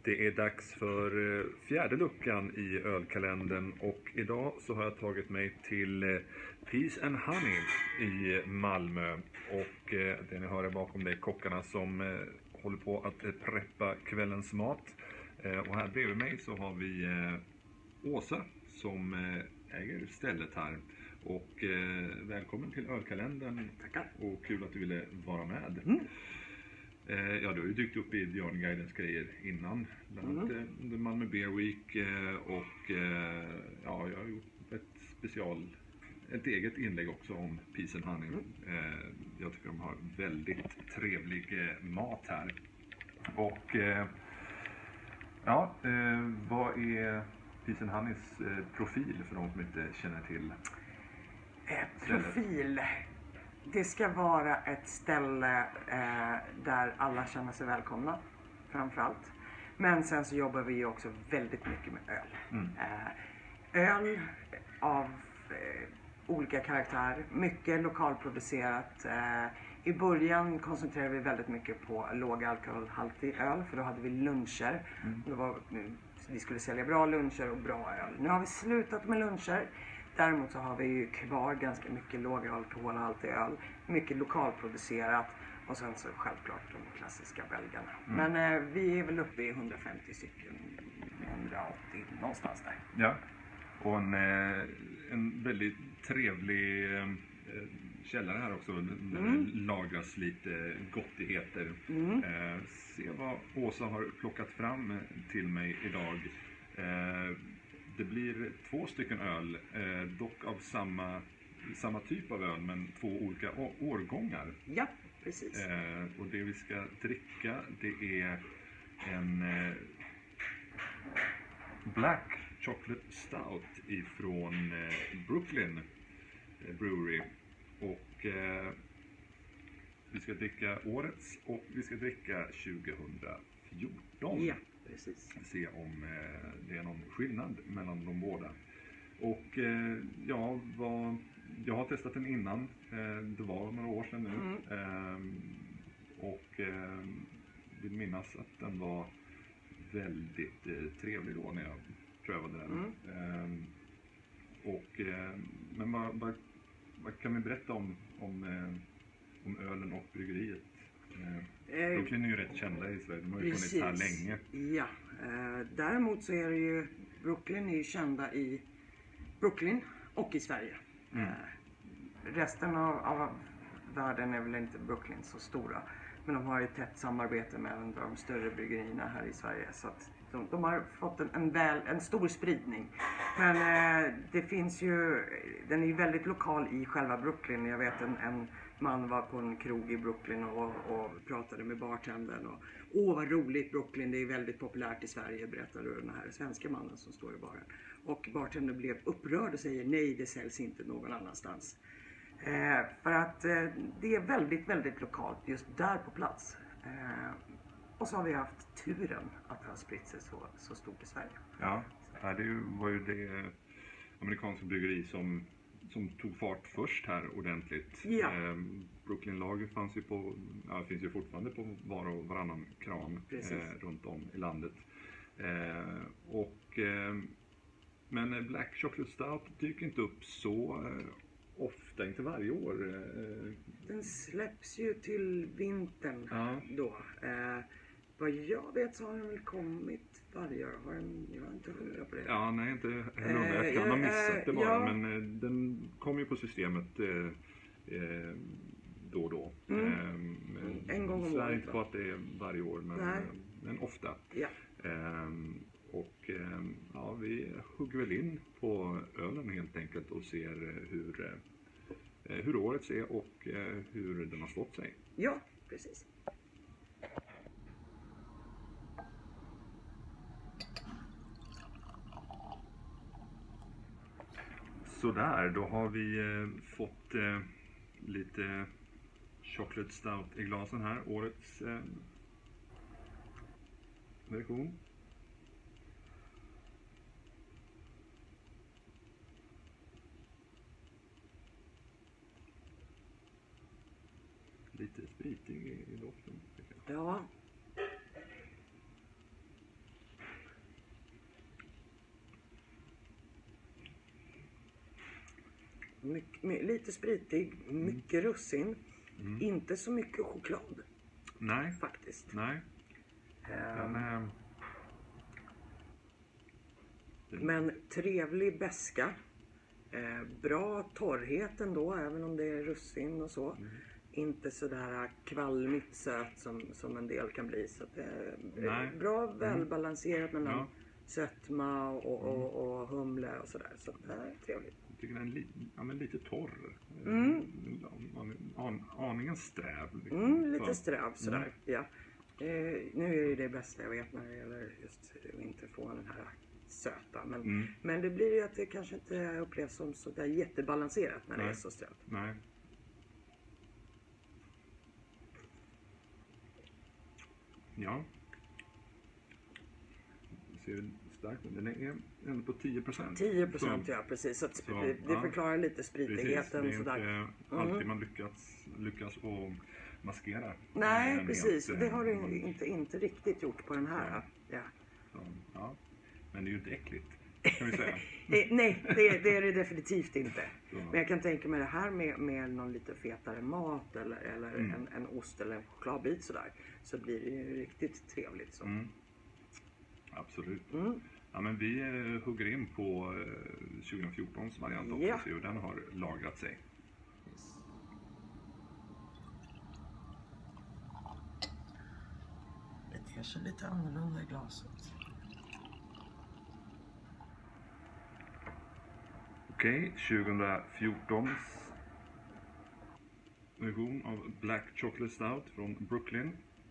Det är dags för fjärde luckan i ölkalendern och idag så har jag tagit mig till Peace and Honey i Malmö och det ni hör bakom det är kockarna som håller på att preppa kvällens mat. Och här bredvid mig så har vi Åsa som äger stället här. Och välkommen till ölkalendern. Tackar. Och kul att du ville vara med. Ja, du har ju dykt upp i Björnguidens grejer innan. Bland annat under Malmö Beer Week och ja, jag har gjort ett eget inlägg också om Peace and Honey. Jag tycker de har väldigt trevlig mat här. Och ja, vad är Peace and Honeys profil för de som inte känner till profil. Det ska vara ett ställe där alla känner sig välkomna, framförallt. Men sen så jobbar vi också väldigt mycket med öl. Öl av olika karaktär, mycket lokalproducerat. I början koncentrerade vi väldigt mycket på lågalkoholhaltig öl, för då hade vi luncher. Vi skulle sälja bra luncher och bra öl. Nu har vi slutat med luncher. Däremot så har vi ju kvar ganska mycket lågalkoholhaltig öl, mycket lokalproducerat och sen så självklart de klassiska belgarna. Men vi är väl uppe i 150 stycken, 180 någonstans där. Ja, och en väldigt trevlig källare här också där det lagras lite gottigheter. Se vad Åsa har plockat fram till mig idag. Det blir 2 stycken öl, dock av samma typ av öl men 2 olika årgångar. Ja, precis. Och det vi ska dricka det är en Black Chocolate Stout ifrån Brooklyn Brewery. Och vi ska dricka årets och vi ska dricka 2014. Ja, precis. Se om det är någon skillnad mellan de båda. Och ja, jag har testat den innan. Det var några år sedan nu. Och vill minnas att den var väldigt trevlig då när jag prövade den. Men vad kan vi berätta om ölen och bryggeriet? Brooklyn är ju rätt kända i Sverige, de har ju funnits här länge. Ja, däremot så är det ju, Brooklyn är ju kända i Brooklyn och i Sverige. Resten av världen är väl inte Brooklyn så stora. Men de har ju tätt samarbete med de större bryggerierna här i Sverige. Så att de har fått en stor spridning. Men det finns ju, den är ju väldigt lokal i själva Brooklyn. Jag vet en man var på en krog i Brooklyn och pratade med bartendern. Åh vad roligt, Brooklyn, det är väldigt populärt i Sverige, berättade den här svenska mannen som står i baren. Och bartendern blev upprörd och säger nej, det säljs inte någon annanstans. För att det är väldigt, väldigt lokalt just där på plats. Och så har vi haft turen att ha spritt sig så stort i Sverige. Ja, det var ju det amerikanska bryggeri som tog fart först här ordentligt. Ja. Brooklyn Lager finns ju fortfarande på var och varannan kran runt om i landet. Men Black Chocolate Stout dyker inte upp så ofta, inte varje år. Den släpps ju till vintern då. Vad jag vet så har den väl kommit varje år. Jag har inte hundra på det. Ja, nej, inte hundra. Jag kan ha missat det bara. Men den kom ju på systemet då och då. En gång om så är året. inte på att det är varje år, men ofta. Ja. Ja, vi hugger väl in på ölen helt enkelt och ser hur årets är och hur den har stått sig. Ja, precis. Sådär, då har vi fått lite chocolate stout i glasen här. Årets version. Lite spritig i doften. Ja. Lite spritig, mycket russin. Inte så mycket choklad. Nej. Faktiskt. Nej. Men trevlig beska. Bra torrhet ändå, även om det är russin och så. Inte sådär kvalmigt söt som en del kan bli. Så att det är bra välbalanserat mellan sötma och humle och sådär. Så det är trevligt. Jag tycker den är lite torr. Aningen sträv. Liksom. Lite sträv sådär, ja. Nu är det bästa jag vet när det gäller just att inte få den här söta. Men det blir ju att det kanske inte upplevs som så där jättebalanserat när det är så strävt. Nej. Ja. Ser starkt ut. Den är ändå på 10%. 10%, ja precis. Så det förklarar lite spritigheten. Precis, det är inte alltid man lyckas och maskera. Nej, precis. Det har du inte riktigt gjort på den här. Ja. Så, ja. Men det är ju inte äckligt, kan vi säga. Nej, det är det definitivt inte. Så. Men jag kan tänka mig det här med någon lite fetare mat eller en ost eller en chokladbit sådär. Så blir det ju riktigt trevligt. Så. Absolut. Ja, men vi hugger in på 2014s variant också. Ja. Se hur den har lagrat sig. Det ter sig lite annorlunda i glaset. Okej, 2014s version av Black Chocolate Stout från Brooklyn.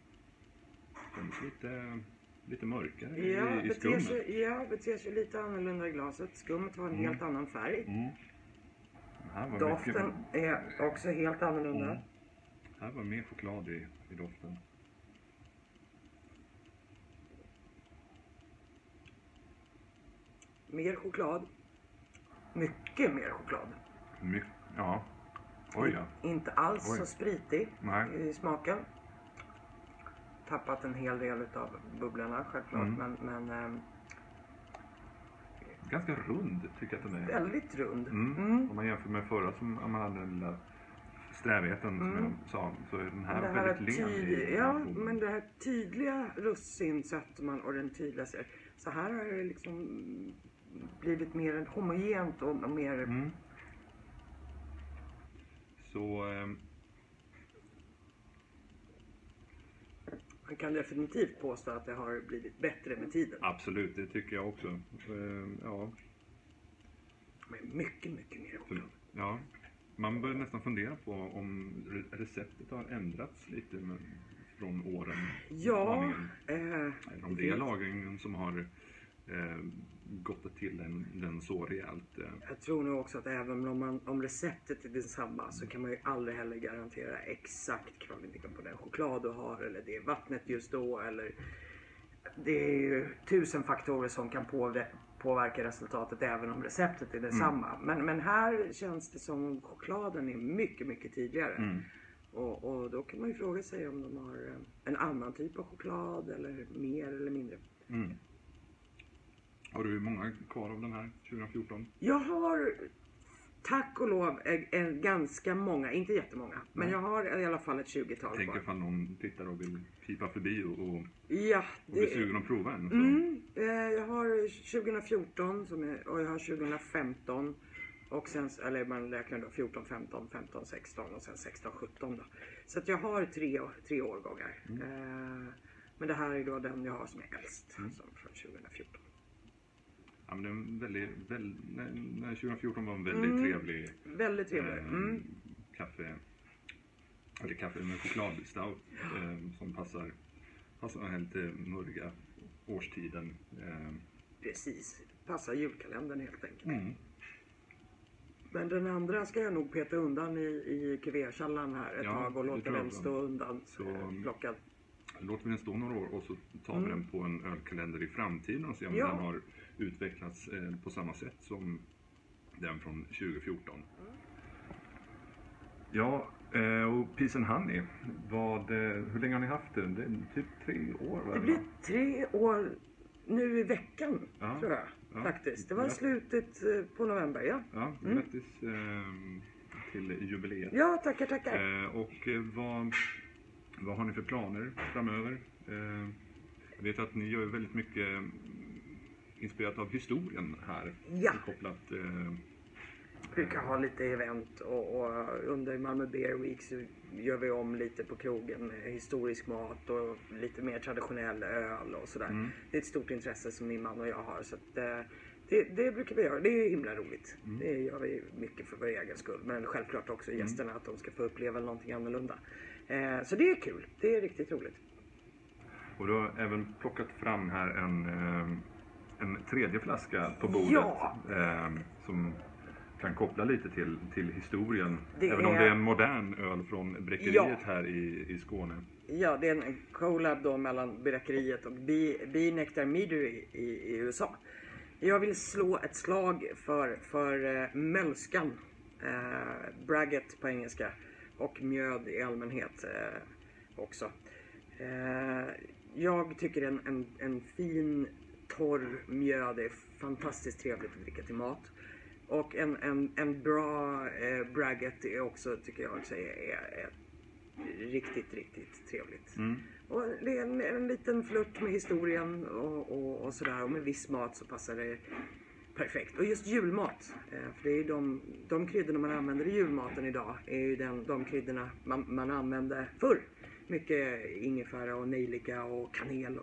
Lite mörkare i skummet. Beter sig lite annorlunda i glaset. Skummet har en helt annan färg. Doften är också helt annorlunda. Här var mer choklad i doften. Mer choklad. Mycket mer choklad. Ja. Oj ja. Inte alls så spritig i smaken. Tappat en hel del av bubblorna självklart. Men ganska rund tycker jag att den är. Väldigt rund. Om man jämför med förra som man hade den lilla strävheten som jag sa. Så är den här väldigt len. Ja, men det här tydliga russinsötman och den tydliga. Så här har det liksom blivit mer homogent och mer... Så... Man kan definitivt påstå att det har blivit bättre med tiden. Absolut, det tycker jag också. Ja. Men mycket mer choklad. Ja. Man bör nästan fundera på om receptet har ändrats lite från åren. Ja. Om det är lagringen som har gått till den så rejält. Jag tror nog också att även om receptet är detsamma så kan man ju aldrig heller garantera exakt kvaliteten på den choklad du har eller det vattnet just då eller det är ju 1000 faktorer som kan påverka resultatet även om receptet är detsamma. Men här känns det som om chokladen är mycket tydligare. Och då kan man ju fråga sig om de har en annan typ av choklad eller mer eller mindre. Har du många kvar av den här 2014? Jag har tack och lov ganska många, inte jättemånga. Men jag har i alla fall ett 20-tal kvar. Jag tänker ifall någon tittar och vill pipa förbi och blir sugen att prova en. Jag har 2014 och jag har 2015. Och sen, eller man räknar då 14, 15, 15, 16 och sen 16, 17 då. Så att jag har tre årgångar. Men det här är då den jag har som är äldst. Som från 2014. Ja, men den 2014 var en väldigt trevlig. Väldigt trevlig. Kaffe med chokladstout som passar helt till mörka årstiden. Precis, passar julkalendern helt enkelt. Men den andra ska jag nog peta undan i kuvertkällan här ett tag och låta den stå undan plockad. Låter vi den stå några år och så tar vi den på en ölkalender i framtiden och ser om den har utvecklats på samma sätt som den från 2014. Ja, och Peace and Honey, hur länge har ni haft den? Det är typ 3 år va? Det blir 3 år nu i veckan, Ja. tror jag. Ja. Faktiskt. Det var Grattis. slutet på november, ja. Ja, grattis till jubileet. Ja, tackar. Och vad har ni för planer framöver? Jag vet att ni gör väldigt mycket inspirerat av historien här. Ja. Kopplat, Brukar ha lite event och under Malmö Beer Week så gör vi om lite på krogen med historisk mat och lite mer traditionell öl och sådär. Det är ett stort intresse som min man och jag har, så att, det brukar vi göra. Det är himla roligt. Det gör vi mycket för vår egen skull, men självklart också gästerna, att de ska få uppleva någonting annorlunda. Så det är kul, det är riktigt roligt. och du har även plockat fram här en tredje flaska på bordet. Ja. Som kan koppla lite till historien. Det även om är- det är en modern öl från bräckeriet Ja. här i Skåne. Ja, det är en collab då mellan Bräckeriet och Bee Nectar Meadery i USA. Jag vill slå ett slag för mölskan, braggot på engelska, och mjöd i allmänhet också. Jag tycker en fin torr mjöd är fantastiskt trevligt att dricka till mat. Och en bra braggot är också, tycker jag också, är riktigt trevligt. Och det är en liten flört med historien och sådär, och med viss mat så passar det perfekt. Och just julmat, för det är ju de kryddorna man använder i julmaten idag är ju de kryddorna man använde förr. Mycket ingefära och nejlika och kanel.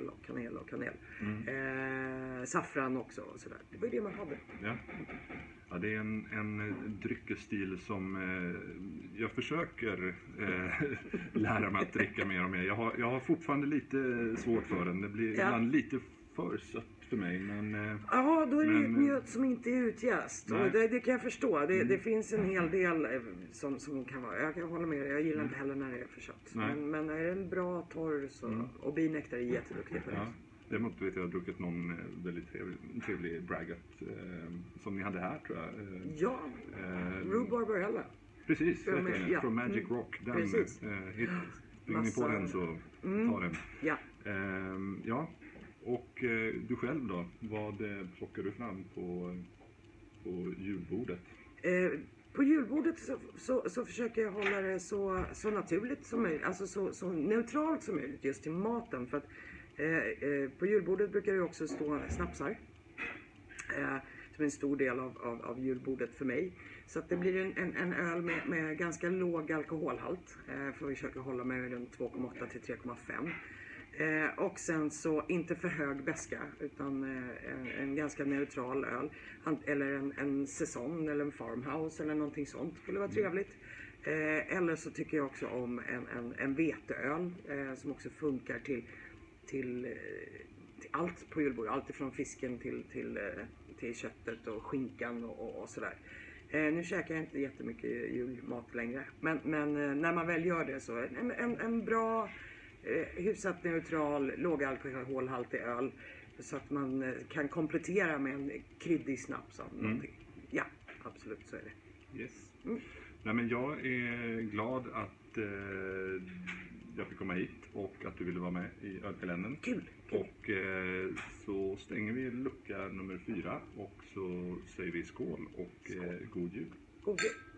Saffran också och sådär. Det var ju det man hade. Ja, det är en dryckesstil som jag försöker lära mig att dricka mer och mer. Jag har fortfarande lite svårt för den. Det blir ibland lite för sött för mig. Men, ja, då är det ju ett mjöd som inte är utjäst. Och det kan jag förstå. Det finns en hel del som kan vara... Jag kan hålla med dig. Jag gillar inte heller när det är för sött. Men är det en bra torr så... Och Bee Nectar är jätteduktig på det. Ja. Däremot vet jag har druckit någon väldigt trevlig braggot som ni hade här, tror jag. Ja, Rue Barbarella. Precis, från Magic Mm. Rock. Den, Precis. Springer ni på den så ta den. Ja. Ja, och du själv då? Vad plockar du fram på julbordet? På julbordet så försöker jag hålla det så naturligt som möjligt. Alltså så neutralt som möjligt just till maten. För att på julbordet brukar det också stå snapsar. Som är en stor del av julbordet för mig. Så att det blir en öl med ganska låg alkoholhalt. För vi försöker hålla mig runt 2,8 till 3,5. Och sen så inte för hög beska, utan en ganska neutral öl. Eller en säsong eller en farmhouse eller någonting sånt skulle vara trevligt. Eller så tycker jag också om en veteöl som också funkar till allt på julbordet. Allt ifrån fisken till köttet och skinkan och sådär. Nu käkar jag inte jättemycket julmat längre. Men när man väl gör det så en bra, hyfsat neutral, lågalkoholhaltig öl. Så att man kan komplettera med en kryddig snaps av någonting. Ja, absolut, så är det. Yes. Nej, men jag är glad att jag fick komma hit och att du ville vara med i Ölkalendern. Kul. Och så stänger vi lucka nummer 4 och så säger vi skål och god jul. God jul.